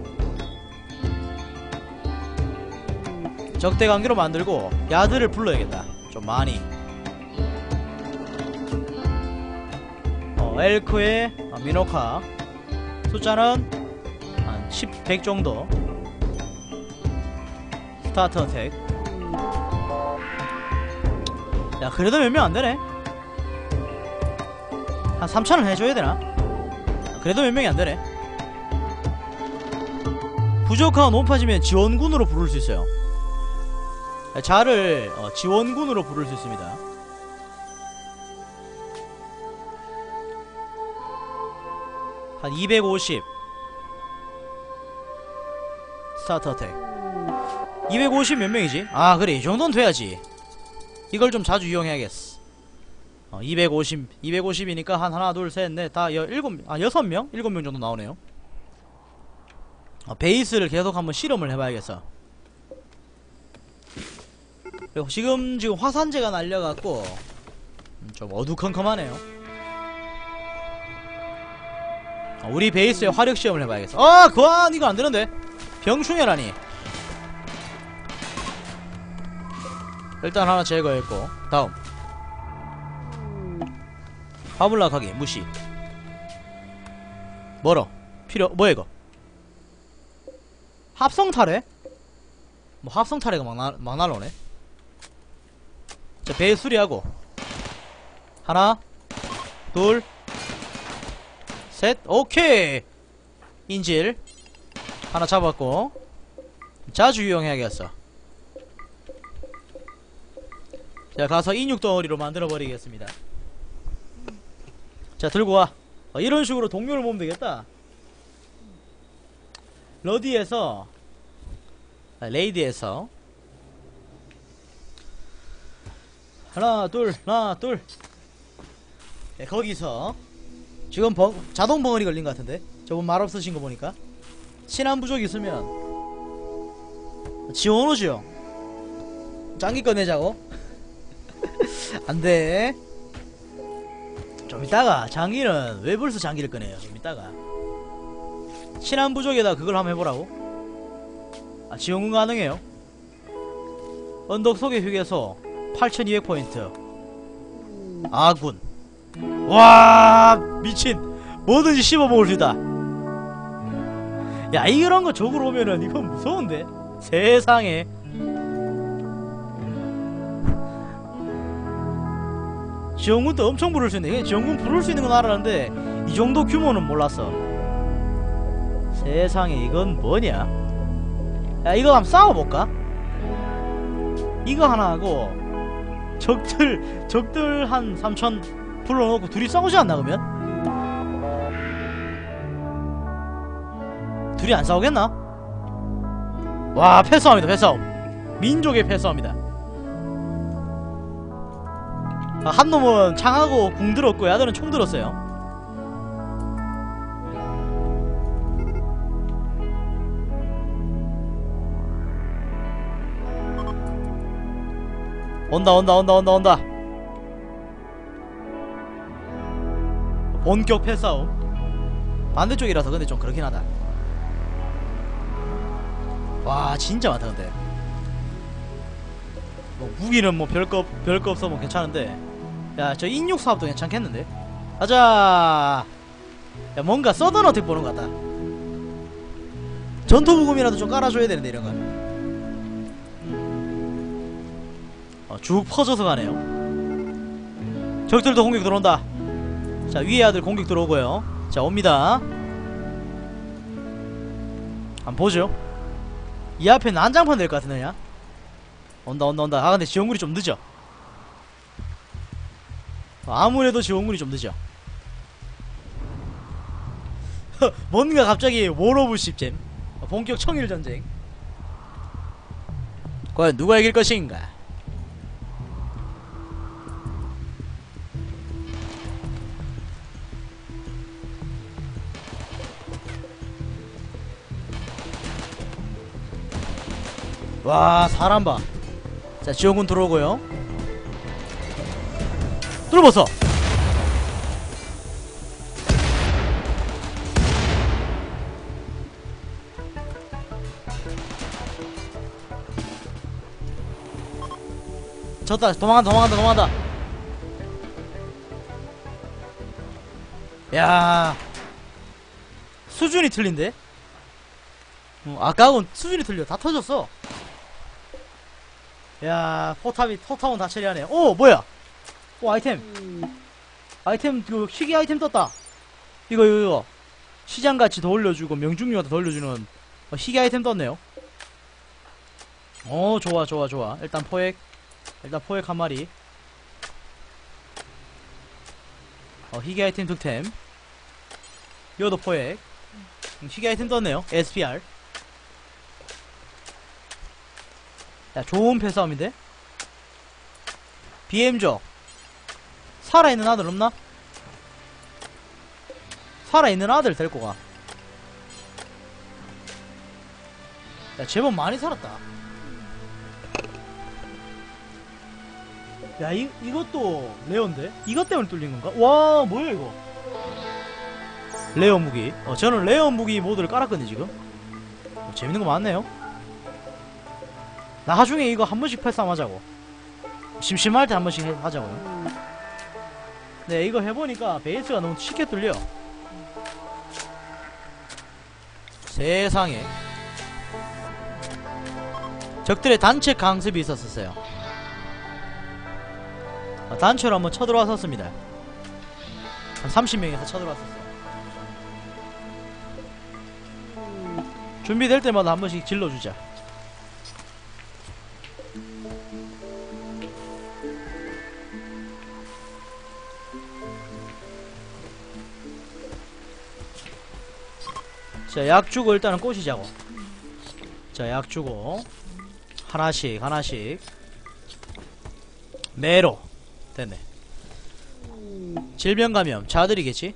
적대 관계로 만들고 야들을 불러야겠다. 좀 많이. 어, 엘크의 어, 미노카 숫자는 한 십, 백 정도. 스타트 어택. 야, 그래도 몇 명 안되네. 한 삼천은 해줘야 되나? 그래도 몇 명이 안되네. 부족하고 높아지면 지원군으로 부를 수 있어요. 자를 어, 지원군으로 부를 수 있습니다. 한 이백오십. 스타트 어택. 이백오십 몇 명이지? 아, 그래, 이 정도는 돼야지. 이걸 좀 자주 이용해야겠어. 어, 이백오십, 이백오십이니까 한 하나, 둘, 셋, 넷, 다, 여, 일곱, 아, 여섯 명? 일곱 명 정도 나오네요. 어, 베이스를 계속 한번 실험을 해봐야겠어. 그리고 지금, 지금 화산재가 날려갖고, 음, 좀 어두컴컴하네요. 어, 우리 베이스에 화력 시험을 해봐야겠어. 아, 그안, 이거 안 되는데? 병충해라니. 일단 하나 제거했고, 다음. 화물락하기 무시. 뭐러? 필요 뭐야 이거? 합성탈해? 뭐 합성탈해가 막, 나, 막 날라오네. 자, 배 수리하고 하나 둘 셋. 오케이. 인질 하나 잡았고, 자주 이용해야겠어. 자, 가서 인육덩어리로 만들어버리겠습니다. 자, 들고와. 어, 이런 식으로 동료를 모으면 되겠다. 러디에서 아, 레이디에서 하나 둘 하나 둘. 네, 거기서 지금 벙, 자동 벙어리 걸린 것 같은데, 저분 말 없으신 거 보니까 신한 부족 있으면 지원 오지요. 짱기 꺼내자고. 안돼. 좀 이따가 장기는 왜 벌써 장기를 꺼내요. 좀 이따가 신한 부족에다 그걸 한번 해보라고. 아, 지원군 가능해요. 언덕 속의 휴게소 팔천이백 포인트. 아군. 와, 미친. 뭐든지 씹어먹을 수 있다. 야, 이런 거 적으로 오면은 이건 무서운데. 세상에. 지원군도 엄청 부를 수 있네. 지원군 부를 수 있는 건 알았는데 이 정도 규모는 몰랐어. 세상에, 이건 뭐냐. 야, 이거 한번 싸워볼까? 이거 하나 하고 적들 적들 한 삼천 불러놓고 둘이 싸우지 않나 그러면? 둘이 안 싸우겠나? 와, 패싸움이다. 패싸움. 민족의 패싸움이다. 아, 한 놈은 창하고 궁 들었고 야들은 총 들었어요. 온다 온다 온다 온다 온다. 본격 패싸움. 반대쪽이라서 근데 좀 그렇긴 하다. 와, 진짜 많다. 근데 뭐 무기는 뭐 별거 별거 없어 뭐 괜찮은데, 야, 저 인육 사업도 괜찮겠는데? 가자. 야, 뭔가 서든 어택 보는 것 같다. 전투 부금이라도 좀 깔아줘야 되는데 이런 건. 어, 쭉 퍼져서 가네요. 적들도 공격 들어온다. 자, 위에 아들 공격 들어오고요. 자, 옵니다. 한번 보죠. 이 앞에 난장판 될 것 같은데. 야, 온다 온다 온다. 아, 근데 지원군이 좀 늦어. 아무래도 지원군이 좀 늦어. 뭔가 갑자기 월 오브 십잼. 본격 청일전쟁. 과연 누가 이길 것인가. 와, 사람 봐. 자, 지원군 들어오고요. 뚫어봤어. 졌다. 도망간다 도망간다 도망간다. 야, 수준이 틀린데? 어, 아까하고는 수준이 틀려. 다 터졌어. 야, 포탑이, 포탑은 다 처리하네. 오, 뭐야? 오, 아이템. 아이템, 그, 희귀 아이템 떴다. 이거, 이거, 이거. 시장가치 더 올려주고, 명중률도 더 올려주는, 어, 희귀 아이템 떴네요. 어, 좋아, 좋아, 좋아. 일단 포획. 일단 포획 한 마리. 어, 희귀 아이템 득템. 이것도 포획. 음, 희귀 아이템 떴네요. 에스피알. 야, 좋은 패싸움인데? 비엠족. 살아있는 아들 없나? 살아있는 아들 데리고 가. 야, 제법 많이 살았다. 야, 이, 이것도 레어인데? 이것 때문에 뚫린 건가? 와, 뭐야, 이거? 레어 무기. 어, 저는 레어 무기 모드를 깔았거든요, 지금. 어, 재밌는 거 많네요. 나중에 이거 한 번씩 패싸움 하자고. 심심할 때 한 번씩 해, 하자고요. 네, 이거 해보니까 베이스가 너무 쉽게 뚫려. 세상에. 적들의 단체 강습이 있었었어요. 아, 단체로 한번 쳐들어왔었습니다. 한 삼십 명에서 쳐들어왔었어요. 준비될 때마다 한 번씩 질러주자. 자, 약 주고 일단은 꼬시자고. 자, 약 주고 하나씩 하나씩. 매로 됐네. 질병감염 자들이겠지.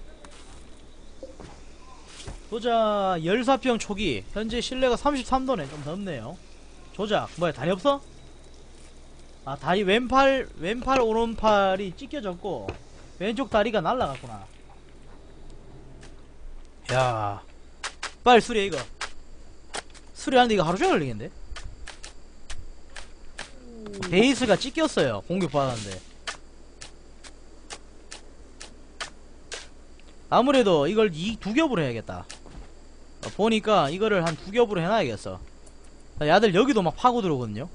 보자. 열사병 초기. 현재 실내가 삼십삼 도네 좀 덥네요. 조작. 뭐야, 다리 없어? 아, 다리 왼팔 왼팔 오른팔이 찢겨졌고 왼쪽 다리가 날라갔구나. 야, 빨리 수리해. 이거 수리하는데 이거 하루종일 걸리겠는데? 베이스가 찢겼어요. 공격받았는데. 아무래도 이걸 이 두 겹으로 해야겠다. 어, 보니까 이거를 한 두 겹으로 해놔야겠어. 야들 여기도 막 파고 들어오거든요.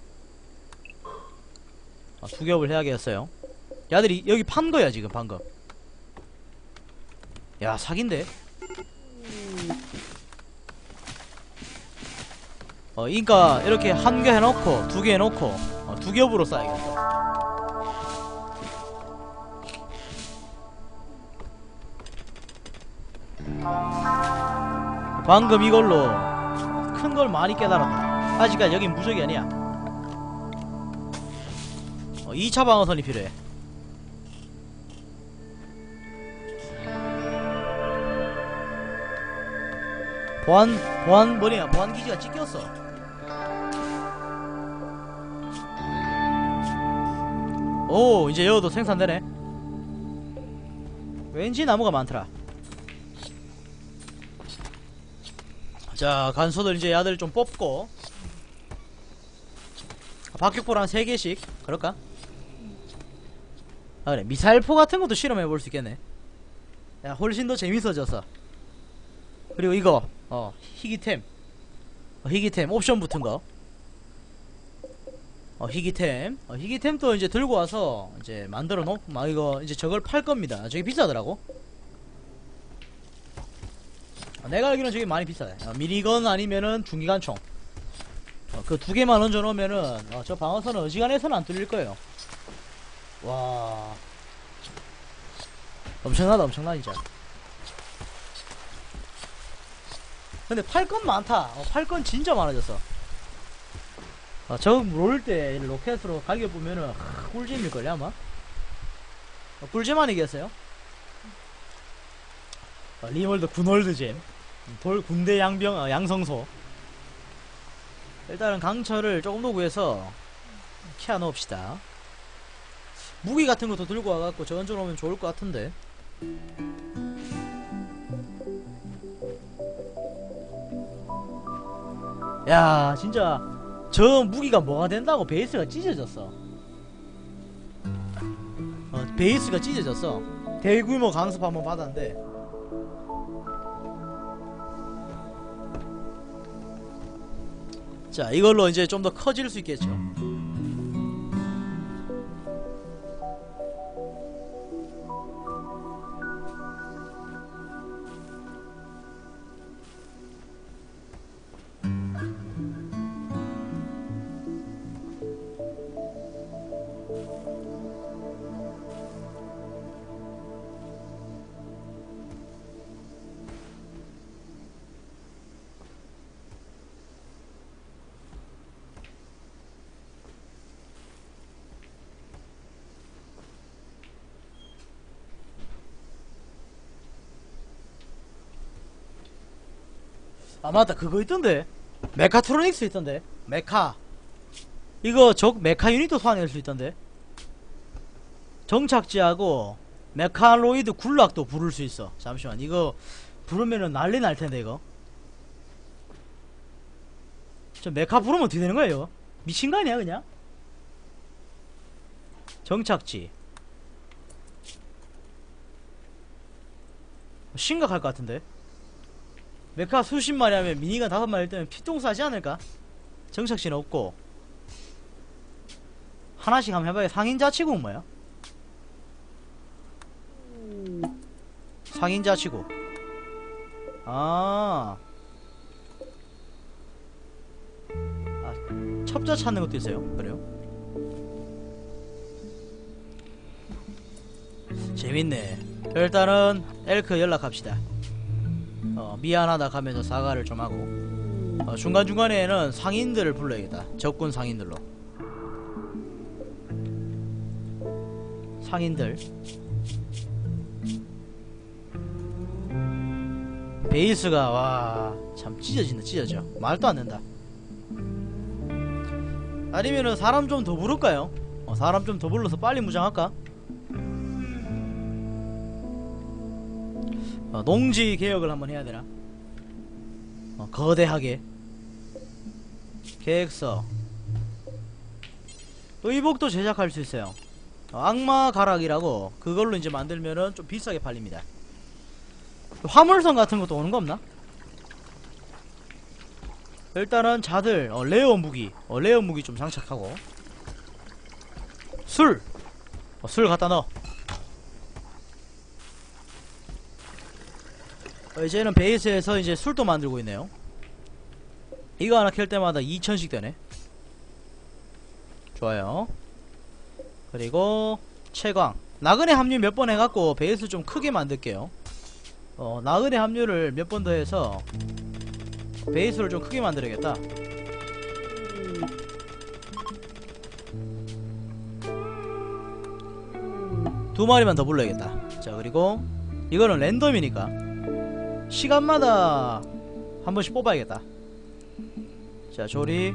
어, 두 겹을 해야겠어요. 야들이 여기 판 거야 지금 방금. 야, 사기인데? 어, 그니까 이렇게 한 개 해놓고 두 개 해놓고 어, 두 겹으로 쌓야겠어. 방금 이걸로 큰 걸 많이 깨달았다. 아직까지 여긴 무적이 아니야. 어, 이 차 방어선이 필요해. 보안, 보안, 뭐냐, 보안기지가 찢겼어. 오, 이제 여기도 생산되네. 왠지 나무가 많더라. 자, 간소들 이제 야들 좀 뽑고. 박격포를 한 세 개씩 그럴까? 아, 그래, 미사일포 같은 것도 실험해볼 수 있겠네. 야, 훨씬 더 재밌어졌어. 그리고 이거 어 희귀템. 어, 희귀템 옵션 붙은거. 어 희귀템 어 희귀템도 이제 들고와서 이제 만들어 놓고 막 이거 이제 저걸 팔겁니다. 저게 비싸더라고. 어, 내가 알기로는 저게 많이 비싸요. 어, 미니건 아니면은 중기관총. 어, 그 두 개만 얹어 놓으면은 어, 저 방어선은 어지간해서는 안 뚫릴거예요. 와, 엄청나다 엄청나 진짜. 근데 팔 건 많다. 어, 팔 건 진짜 많아졌어. 어, 저 롤 때 로켓으로 가격 보면은 하, 꿀잼일걸요 아마. 어, 꿀잼 아니겠어요? 어, 리월드 군월드잼. 돌 군대 양병 어, 양성소. 일단은 강철을 조금 더 구해서 키워 넣읍시다. 무기 같은 것도 들고 와갖고 저건 좀 오면 좋을 것 같은데. 야, 진짜 저 무기가 뭐가 된다고 베이스가 찢어졌어. 어, 베이스가 찢어졌어. 대규모 강습 한번 받았는데 자, 이걸로 이제 좀 더 커질 수 있겠죠. 아 맞다, 그거 있던데. 메카트로닉스 있던데. 메카 이거 적 메카 유닛도 소환할 수 있던데. 정착지하고 메카로이드 굴락도 부를 수 있어. 잠시만, 이거 부르면은 난리 날 텐데. 이거 저 메카 부르면 어떻게 되는 거예요? 미친 거 아니야 그냥? 정착지 심각할 것 같은데. 메카 수십 마리 하면 미니가 다섯 마리 때면 피똥 싸지 않을까? 정착지는 없고. 하나씩 한번 해봐야. 상인자치구는 뭐야? 상인자치구. 아, 아 첩자 찾는 것도 있어요. 그래요? 재밌네. 일단은 엘크 연락합시다. 어, 미안하다 가면서 사과를 좀 하고, 어, 중간중간에는 상인들을 불러야겠다. 적군 상인들로. 상인들 베이스가 와 참 찢어진다. 찢어져. 말도 안 된다. 아니면은 사람 좀 더 부를까요? 어, 사람 좀 더 불러서 빨리 무장할까? 어, 농지 개혁을 한번 해야 되나? 어, 거대하게. 계획서. 의복도 제작할 수 있어요. 어, 악마 가락이라고 그걸로 이제 만들면은 좀 비싸게 팔립니다. 화물선 같은 것도 오는 거 없나? 일단은 자들 어, 레어 무기 어, 레어 무기 좀 장착하고. 술! 어, 술 갖다 넣어. 어, 이제는 베이스에서 이제 술도 만들고 있네요. 이거 하나 켤 때마다 이천씩 되네. 좋아요. 그리고 채광 나그네 합류 몇 번 해갖고 베이스 좀 크게 만들게요. 어, 나그네 합류를 몇 번 더 해서 베이스를 좀 크게 만들어야겠다. 두 마리만 더 불러야겠다. 자, 그리고 이거는 랜덤이니까 시간마다 한 번씩 뽑아야겠다. 자, 조리.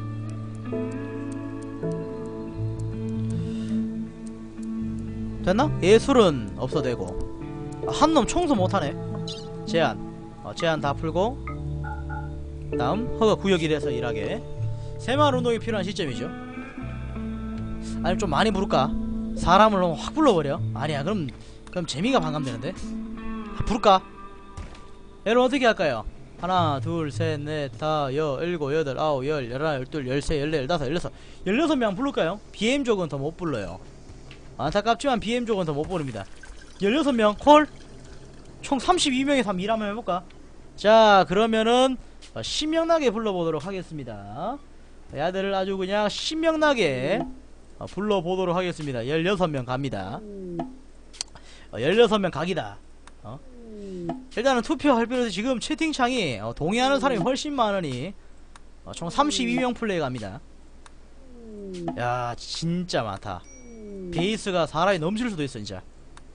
됐나? 예술은 없어도 되고. 아, 한 놈 청소 못하네. 제한 어, 제한 다 풀고. 다음 허가 구역일에서 일하게. 새마을 운동이 필요한 시점이죠. 아니면 좀 많이 부를까? 사람을 너무 확 불러버려? 아니야, 그럼 그럼 재미가 반감되는데. 부를까? 얘를 어떻게 할까요? 하나 둘 셋 넷 다 여 일곱 여덟 아홉 열 열하나 열둘 열세 열네 열다섯 열여섯 열여섯 명 부를까요? 비엠족은 더 못 불러요. 안타깝지만 비엠족은 더 못 부릅니다. 열여섯 명 콜? 총 삼십이 명에서 한번 일 한번 해볼까? 자, 그러면은 어, 신명나게 불러보도록 하겠습니다. 야들을 아주 그냥 신명나게 어, 불러보도록 하겠습니다. 열여섯 명 갑니다. 어, 열여섯 명 각이다. 어? 일단은 투표할 필요도. 지금 채팅창이 어, 동의하는 사람이 훨씬 많으니 어, 총 삼십이 명 플레이 갑니다. 야, 진짜 많다. 베이스가 사람이 넘칠 수도 있어 진짜.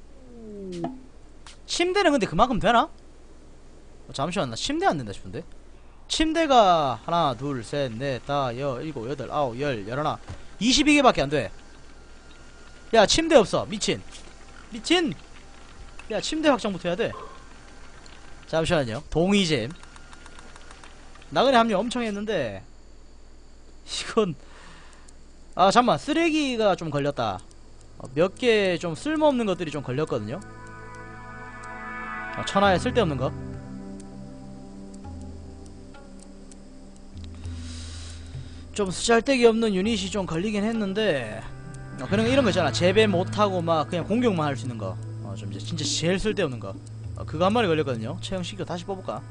침대는 근데 그만큼 되나? 어, 잠시만, 나 침대 안 된다 싶은데. 침대가 하나 둘 셋 넷 다 여 일곱 여덟 아홉 열 열하나 이십이 개밖에 안돼. 야, 침대 없어. 미친 미친. 야, 침대 확장부터 해야돼. 잠시만요. 동의잼 나그네 합류 엄청 했는데 이건 아 잠만, 쓰레기가 좀 걸렸다. 어, 몇 개 좀 쓸모없는 것들이 좀 걸렸거든요. 어, 천하에 쓸데없는 거. 좀 쓰잘데기 없는 유닛이 좀 걸리긴 했는데 어, 그런 이런 거 있잖아. 재배 못하고 막 그냥 공격만 할 수 있는 거. 어, 좀 이제 진짜 제일 쓸데없는 거. 어, 그거 한 마리 걸렸거든요. 채용시켜 다시 뽑을까?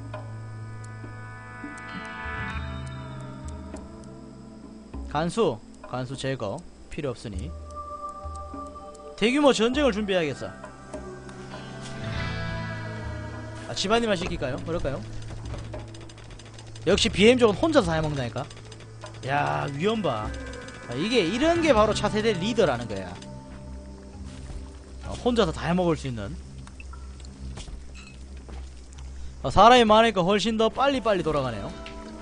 간수 간수 제거 필요 없으니 대규모 전쟁을 준비해야겠어. 아, 집안일만 시킬까요? 그럴까요? 역시 비엠족은 혼자서 다 해먹는다니까. 야, 위험 봐. 아, 이게 이런게 바로 차세대 리더라는 거야. 어, 혼자서 다 해먹을 수 있는. 어, 사람이 많으니까 훨씬 더 빨리빨리 돌아가네요.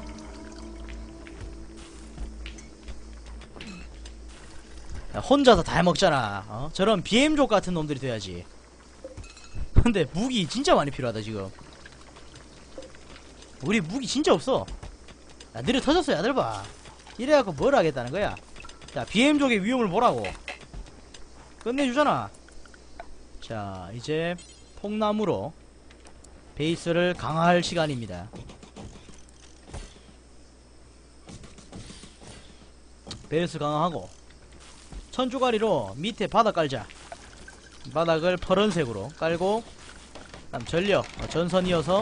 야, 혼자서 다 해먹잖아. 어? 저런 비엠족 같은 놈들이 돼야지. 근데 무기 진짜 많이 필요하다 지금. 우리 무기 진짜 없어. 야, 느려 터졌어 야들봐. 이래갖고 뭘 하겠다는 거야. 자, 비엠족의 위험을 보라고. 끝내주잖아. 자, 이제 통나무로 베이스를 강화할 시간입니다. 베이스 강화하고 천조가리로 밑에 바닥 깔자. 바닥을 파란색으로 깔고 그다음 전력 어, 전선 이어서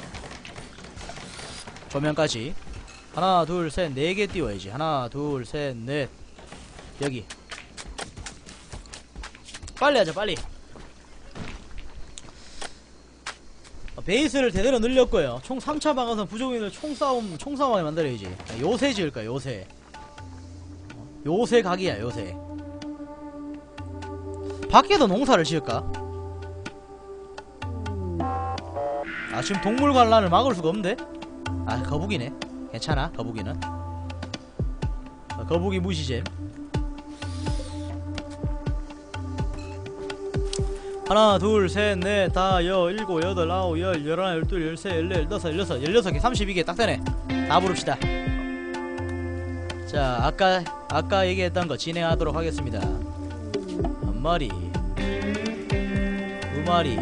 조명까지 하나 둘 셋 네 개 띄워야지. 하나 둘 셋 넷. 여기 빨리 하자 빨리. 어, 베이스를 대대로 늘렸고요. 총 삼 차 방어선 부족인을 총싸움 총싸움하게 만들어야지. 요새 지을까 요새. 요새 각이야 요새. 밖에도 농사를 지을까? 아, 지금 동물 관람을 막을 수가 없는데? 아, 거북이네. 괜찮아 거북이는. 아, 거북이 무시잼. 하나 둘 셋 넷 다 여 일곱 여덟 아홉 열 열하나 열둘 열세 열네 열다섯 열여섯 열여섯 개 삼십이 개 딱 되네. 다 부릅시다. 자, 아까 아까 얘기했던 거 진행하도록 하겠습니다. 한 마리, 두 마리,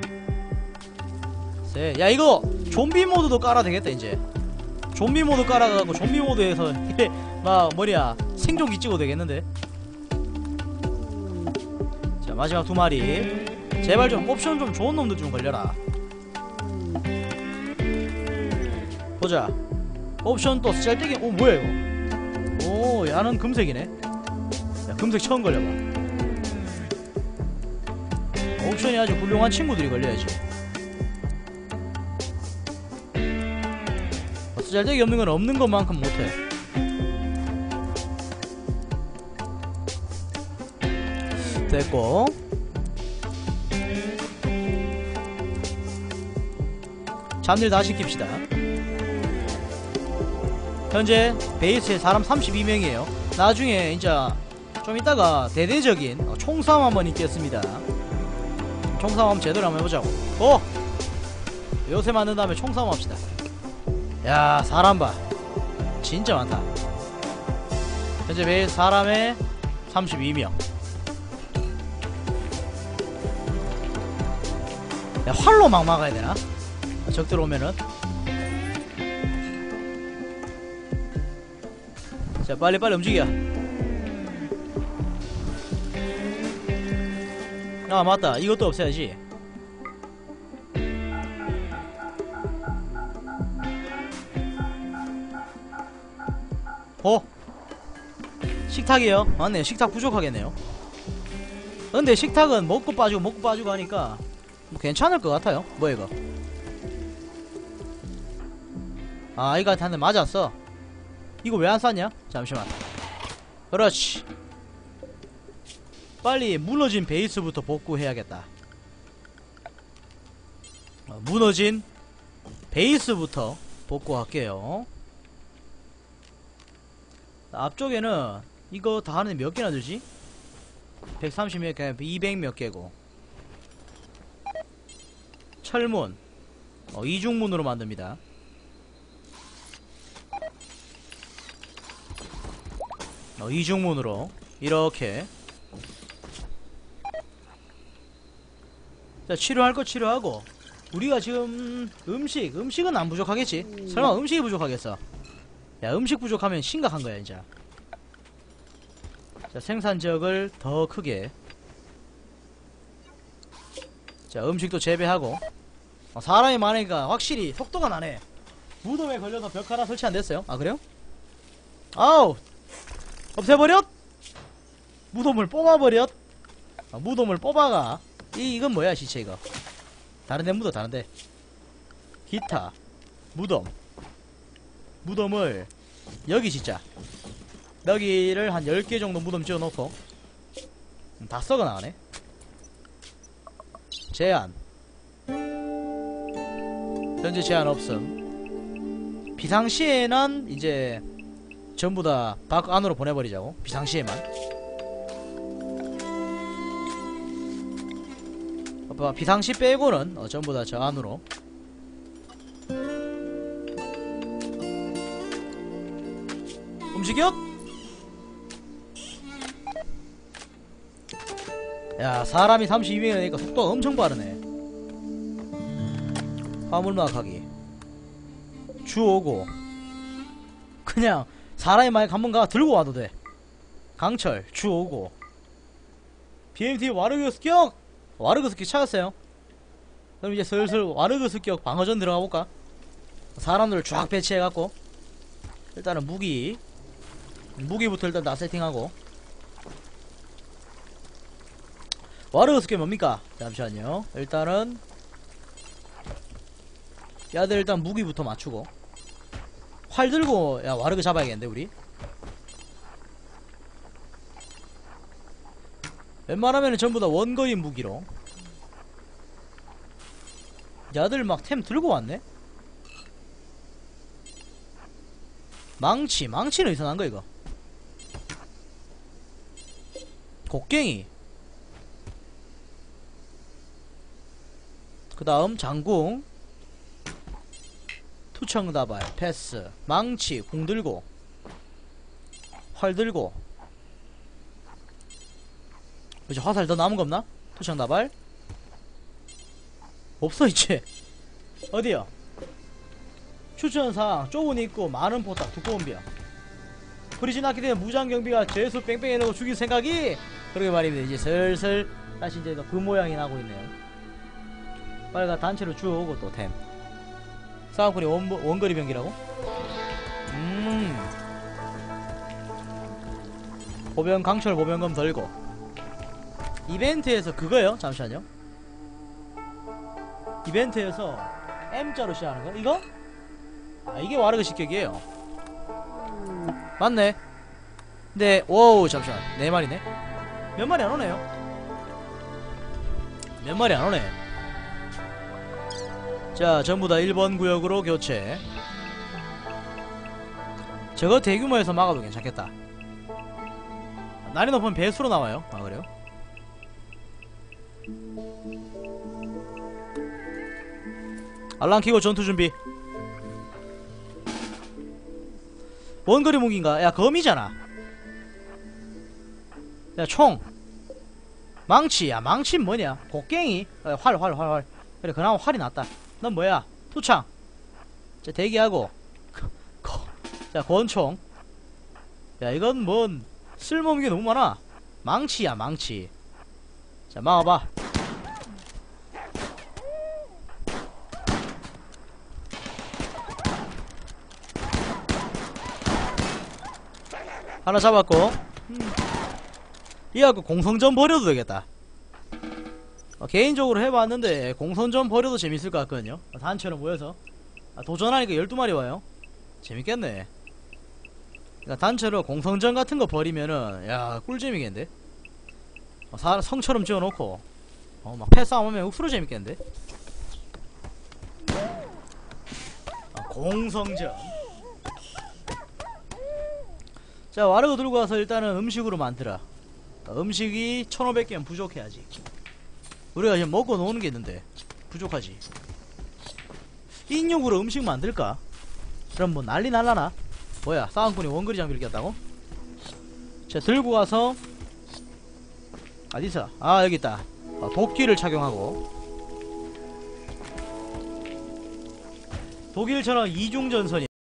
셋. 야, 이거 좀비 모드도 깔아 되겠다 이제. 좀비 모드 깔아가지고 좀비 모드에서 막 뭐냐 생존기 찍어도 되겠는데. 자, 마지막 두 마리. 제발 좀 옵션 좀 좋은 놈들 좀 걸려라. 보자. 옵션 또 짤때기. 오, 뭐야 이거. 오, 야는 금색이네. 야, 금색 처음 걸려봐. 옵션이 아주 훌륭한 친구들이 걸려야지. 쓰잘데기 없는 건 없는 것만큼 못해. 됐고, 잠들 다시 킵시다. 현재 베이스에 사람 삼십이 명이에요 나중에 이제 좀 이따가 대대적인 총싸움 한번 있겠습니다. 총싸움 한번 제대로 한번 해보자고. 고! 요새 만든 다음에 총싸움 합시다. 야, 사람 봐. 진짜 많다. 현재 베이스 사람에 삼십이 명. 야, 활로 막 막아야 되나? 적들 오면은. 자, 빨리빨리 움직여. 아, 맞다. 이것도 없애야지. 어? 식탁이요? 맞네. 식탁 부족하겠네요. 근데 식탁은 먹고 빠지고 먹고 빠지고 하니까 뭐 괜찮을 것 같아요. 뭐야 이거? 아, 이거 한테 맞았어. 이거 왜 안 쐈냐? 잠시만. 그렇지. 빨리 무너진 베이스부터 복구해야겠다. 어, 무너진 베이스부터 복구할게요. 앞쪽에는 이거 다 하는데 몇 개나 들지? 백삼십 몇 개, 이백 몇 개고. 철문 어, 이중문으로 만듭니다. 어, 이중문으로 이렇게. 자, 치료할 거 치료하고. 우리가 지금 음식 음식은 안 부족하겠지? 설마 음식이 부족하겠어? 야, 음식 부족하면 심각한 거야 이제. 자, 생산 지역을 더 크게. 자, 음식도 재배하고. 어, 사람이 많으니까 확실히 속도가 나네. 무덤에 걸려서 벽 하나 설치 안 됐어요. 아, 그래요? 아우, 없애버렸. 무덤을 뽑아버렸. 아, 무덤을 뽑아가. 이 이건 뭐야 시체 이거. 다른데 묻어. 다른데 기타 무덤. 무덤을 여기 진짜 여기를 한 열 개 정도 무덤 지어놓고. 음, 다 썩어나가네. 제한 현재 제한 없음. 비상시에는 이제 전부 다 밖 안으로 보내버리자고. 비상시에만. 어, 비상시 빼고는 어, 전부 다 저 안으로. 움직여? 야, 사람이 삼십이 명이니까 속도가 엄청 빠르네. 화물막하기 주 오고. 그냥 사람이 만약 한번 가 들고 와도 돼. 강철 주 오고. 비엠티 와르그 습격. 와르그 습격 찾았어요. 그럼 이제 슬슬 와르그 습격 방어전 들어가 볼까? 사람들을 쫙 배치해갖고. 일단은 무기 무기부터 일단 다 세팅하고. 와르그 습격 뭡니까? 잠시만요. 일단은 야들 일단 무기부터 맞추고. 활 들고 야 와르그 잡아야겠는데 우리. 웬만하면은 전부 다 원거리 무기로. 야들 막 템 들고 왔네? 망치, 망치는 이상한 거 이거. 곡괭이. 그 다음 장궁, 투청다발, 패스, 망치, 공 들고, 활 들고. 그치, 화살 더 남은 거 없나? 투청다발 없어 이제. 어디요? 추천사항 좁은 입구 많은 포탑 두꺼운 벽. 프리즌 하게 되면 무장경비가 죄수 뺑뺑 해놓고 죽일 생각이. 그러게 말입니다. 이제 슬슬 다시 이제 그 모양이 나고 있네요. 빨리 단체로 주워오고 또 템. 싸움꾼이 원, 원거리 병기라고? 음 보병 강철 보병검 들고. 이벤트에서 그거요? 잠시만요. 이벤트에서 M자로 시작하는 거? 이거? 아, 이게 와르그 식격이에요. 맞네. 근데 오우 잠시만 네 마리네. 몇 마리 안 오네요. 몇 마리 안 오네. 자, 전부 다 일 번 구역으로 교체. 저거 대규모에서 막아도 괜찮겠다. 날이 높으면 배수로 나와요. 아, 그래요? 알람 키고 전투 준비. 원거리 무기인가? 야, 검이잖아. 야, 총. 망치. 야, 망치는 뭐냐? 곡괭이. 야, 활, 활, 활, 활. 그래, 그나마 활이 낫다. 넌 뭐야? 투창. 자, 대기하고. 자, 권총. 야, 이건 뭔 쓸모없는 게 너무 많아. 망치야, 망치. 자, 막아봐. 하나 잡았고. 음. 이하고 공성전 버려도 되겠다. 어, 개인적으로 해봤는데 공성전 버려도 재밌을 것 같거든요. 어, 단체로 모여서 아, 도전하니까 열두 마리 와요. 재밌겠네. 그러니까 단체로 공성전 같은 거 버리면은 야 꿀잼이겠는데. 어, 사, 성처럼 지어놓고 어, 막 패싸움 하면 욱수로 재밌겠는데. 어, 공성전. 자, 와르그 들고 와서 일단은 음식으로 만들어. 음식이 천오백 개면 부족해야지. 우리가 지금 먹고 노는 게 있는데 부족하지. 인육으로 음식 만들까? 그럼 뭐 난리 날라나? 뭐야, 싸움꾼이 원거리 장비를 꼈다고? 자, 들고 가서 어디서? 아, 여기 있다. 어, 도끼를 착용하고. 독일처럼 이중전선이